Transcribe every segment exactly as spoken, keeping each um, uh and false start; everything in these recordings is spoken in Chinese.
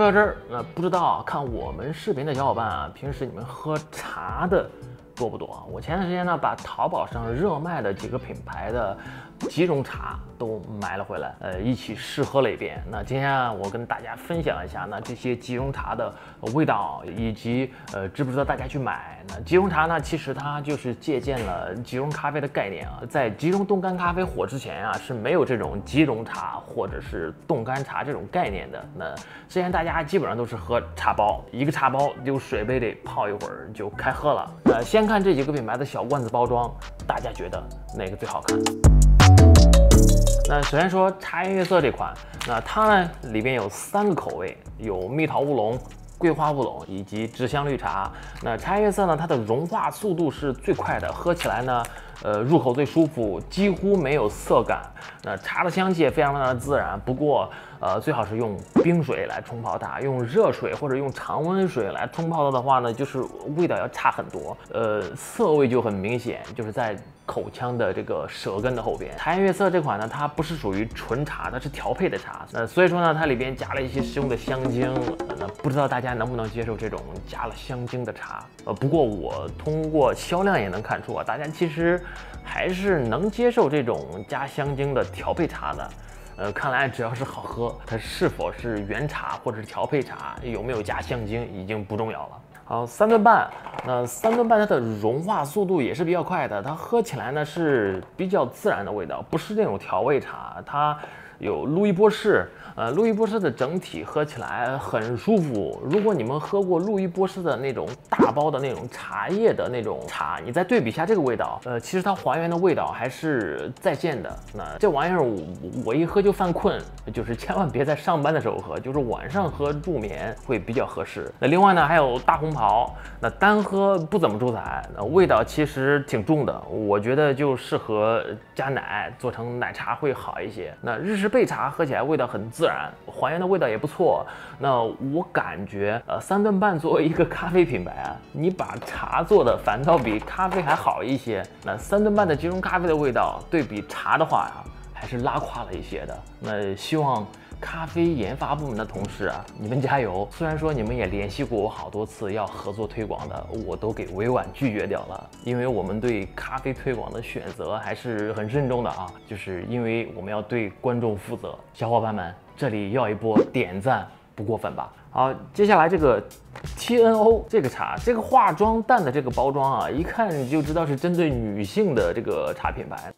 说到这儿，那不知道看我们视频的小伙伴啊，平时你们喝茶的多不多？我前段时间呢，把淘宝上热卖的几个品牌的几种茶都买了回来，呃，一起试喝了一遍。那今天啊，我跟大家分享一下呢这些即溶茶的味道，以及呃值不值得大家去买。那即溶茶呢，其实它就是借鉴了即溶咖啡的概念啊，在即溶冻干咖啡火之前啊，是没有这种即溶茶或者是冻干茶这种概念的。那之前大家基本上都是喝茶包，一个茶包丢水杯里泡一会儿就开喝了。呃，先看这几个品牌的小罐子包装，大家觉得哪个最好看？那首先说茶颜悦色这款，那它呢里边有三个口味，有蜜桃乌龙、桂花乌龙以及芝香绿茶。那茶颜悦色呢，它的融化速度是最快的，喝起来呢，呃，入口最舒服，几乎没有涩感。那茶的香气也非常非常的自然，不过呃，最好是用冰水来冲泡它，用热水或者用常温水来冲泡它的话呢，就是味道要差很多，呃，涩味就很明显，就是在口腔的这个舌根的后边。茶颜悦色这款呢，它不是属于纯茶，它是调配的茶，那所以说呢，它里边加了一些食用的香精，呃、那不知道大家能不能接受这种加了香精的茶？呃，不过我通过销量也能看出啊，大家其实还是能接受这种加香精的调配茶的。呃，看来只要是好喝，它是否是原茶或者是调配茶，有没有加香精已经不重要了。好，三顿半，那三顿半它的融化速度也是比较快的，它喝起来呢是比较自然的味道，不是那种调味茶，它有路易波士。呃，路易波士的整体喝起来很舒服。如果你们喝过路易波士的那种大包的那种茶叶的那种茶，你再对比一下这个味道，呃，其实它还原的味道还是在线的。那这玩意儿我我一喝就犯困，就是千万别在上班的时候喝，就是晚上喝助眠会比较合适。那另外呢，还有大红袍，那单喝不怎么出彩，那味道其实挺重的，我觉得就适合加奶做成奶茶会好一些。那日式焙茶喝起来味道很自然，还原的味道也不错。那我感觉，呃，三顿半作为一个咖啡品牌啊，你把茶做的反倒比咖啡还好一些。那三顿半的即溶咖啡的味道对比茶的话呀，还是拉胯了一些的。那希望咖啡研发部门的同事啊，你们加油！虽然说你们也联系过我好多次要合作推广的，我都给委婉拒绝掉了，因为我们对咖啡推广的选择还是很慎重的啊，就是因为我们要对观众负责。小伙伴们，这里要一波点赞，不过分吧？好，接下来这个 T N O 这个茶，这个化妆蛋的这个包装啊，一看你就知道是针对女性的这个茶品牌。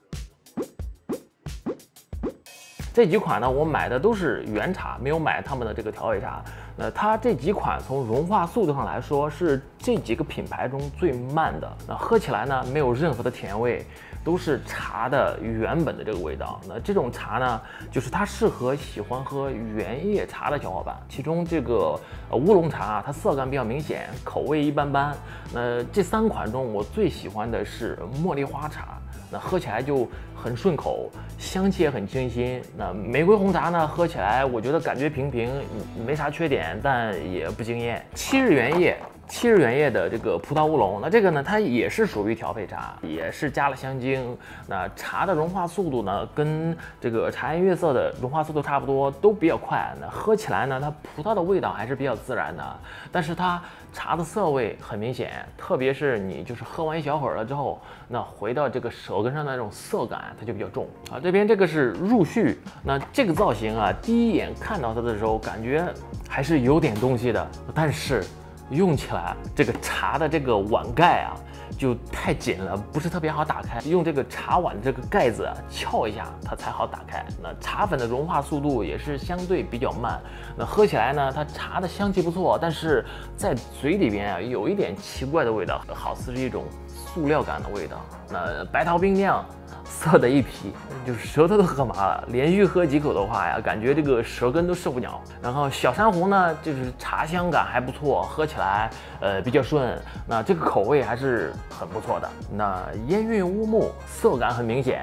这几款呢，我买的都是原茶，没有买他们的这个调味茶。那它这几款从融化速度上来说，是这几个品牌中最慢的。那喝起来呢，没有任何的甜味，都是茶的原本的这个味道。那这种茶呢，就是它适合喜欢喝原叶茶的小伙伴。其中这个呃乌龙茶，它色感比较明显，口味一般般。那这三款中，我最喜欢的是茉莉花茶。那喝起来就很顺口，香气也很清新。那玫瑰红茶呢，喝起来我觉得感觉平平，没啥缺点，但也不惊艳。七日原叶。七日原叶的这个葡萄乌龙，那这个呢，它也是属于调配茶，也是加了香精。那茶的融化速度呢，跟这个茶颜悦色的融化速度差不多，都比较快。那喝起来呢，它葡萄的味道还是比较自然的，但是它茶的涩味很明显，特别是你就是喝完一小会儿了之后，那回到这个舌根上的那种涩感，它就比较重啊。这边这个是入序，那这个造型啊，第一眼看到它的时候，感觉还是有点东西的，但是用起来这个茶的这个碗盖啊就太紧了，不是特别好打开，用这个茶碗的这个盖子啊撬一下它才好打开。那茶粉的融化速度也是相对比较慢，那喝起来呢，它茶的香气不错，但是在嘴里边啊有一点奇怪的味道，好似是一种塑料感的味道。那白桃冰酿涩的一批，就是舌头都喝麻了，连续喝几口的话呀，感觉这个舌根都受不了。然后小珊瑚呢，就是茶香感还不错，喝起来呃比较顺，那这个口味还是很不错的。那烟韵乌木，涩感很明显。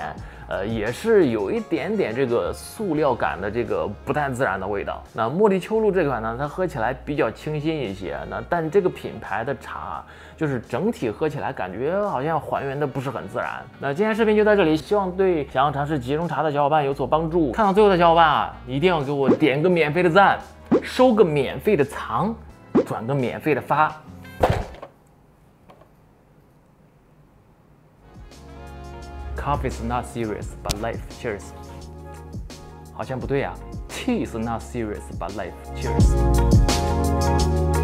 呃，也是有一点点这个塑料感的这个不太自然的味道。那茉莉秋露这款呢，它喝起来比较清新一些，那但这个品牌的茶就是整体喝起来感觉好像还原的不是很自然。那今天视频就到这里，希望对想要尝试即溶茶的小伙伴有所帮助。看到最后的小伙伴啊，一定要给我点个免费的赞，收个免费的藏，转个免费的发。Coffee is not serious, but life. Cheers. 好像不对啊。Tea is not serious, but life. Cheers.